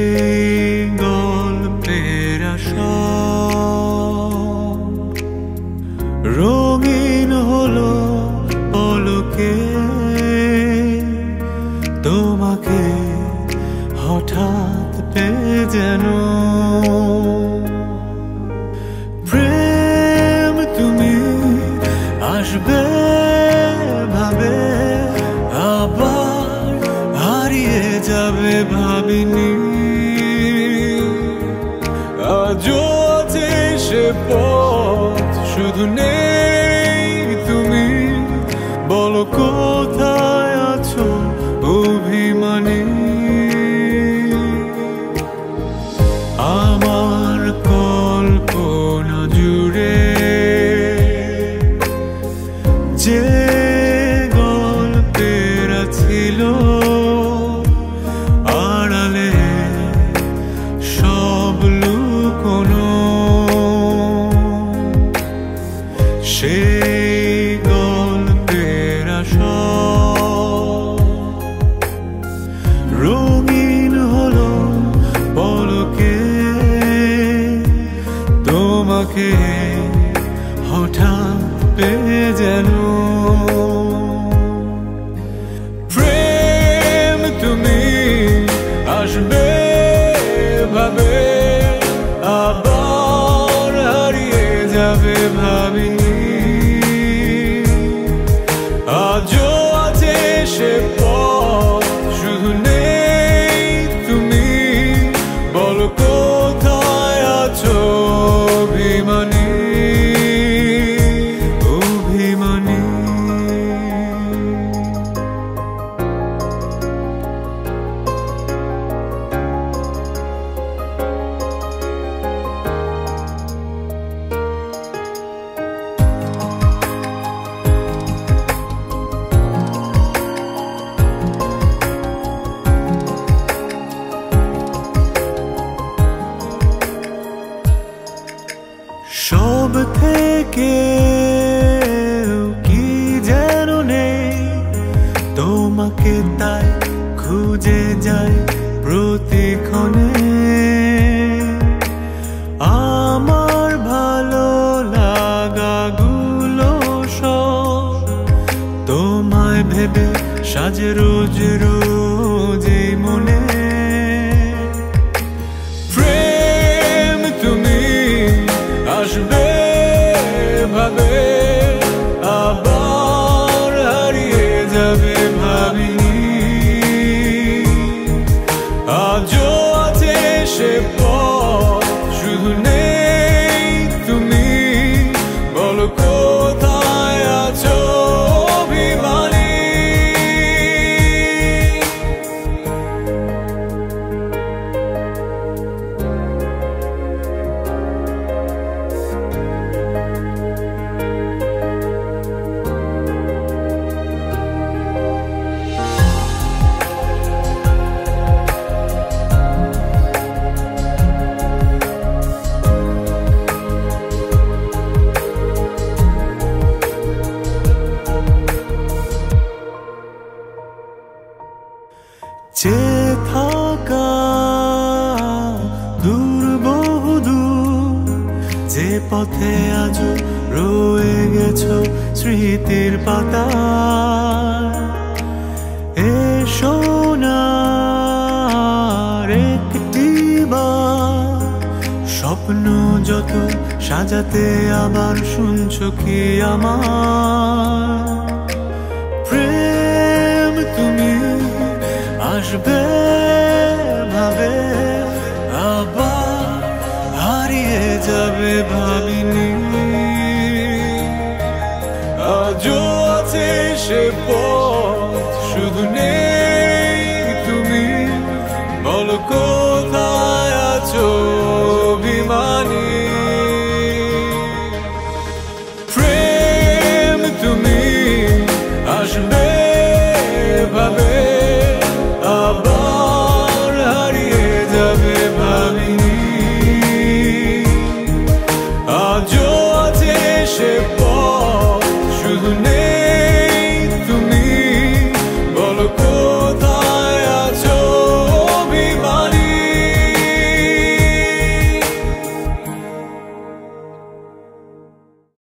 গল্পের আসর রঙিন হলো পলকে তোমাকে হঠাৎ পেয়ে যেন প্রেম তুমি আসবে ভাবে আবার হারিয়ে যাবে ভাবিনি আজও আছে সে পথ শুধু নেই তুমি বলো কোথায় আছো অভিমানী আমার কল্পনা জুড়ে যে গল্পের ছিল আড়ালে সব লুকোনো সেই গল্পের আসর রঙিন হলো পলকে তোমাকে হঠাৎ পেয়ে যেন প্রেম তুমি আসবে ভাবে আবার হারিয়ে যাবে ভাবিনি আজও আছে সে পথ শুধু নেই তুমি বলো কোথায় আছো অভিমানী অভিমানী সব থেকে কি যেন নেই তোমাকে তাই খুঁজে যাই প্রতিক্ষণে আমার ভালো লাগাগুলো সব তোমায় ভেবে সাজে রোজ রোজ এই মনে প্রেম তুমি আসবে ভাবে আবার হারিয়ে যাবে ভাবিনি আজও আছে সে পথ শুধু নেই তুমি বলো কোথায় আছো অভিমানী চেয়ে থাকা দূর বহুদূর যে পথে আজ রয়ে গেছো স্মৃতির পাতা এসো না একটি বার স্বপ্ন যত সাজাতে আবার শুনছো কি আমার প্রেম তুমি আসবে ভাবে আবার হারিয়ে যাবে ভাবিনি আজও আছে সে পথ শুধু নেই তুমি বলো কোথায় আছো অভিমানী প্রেম তুমি আসবে ভাবে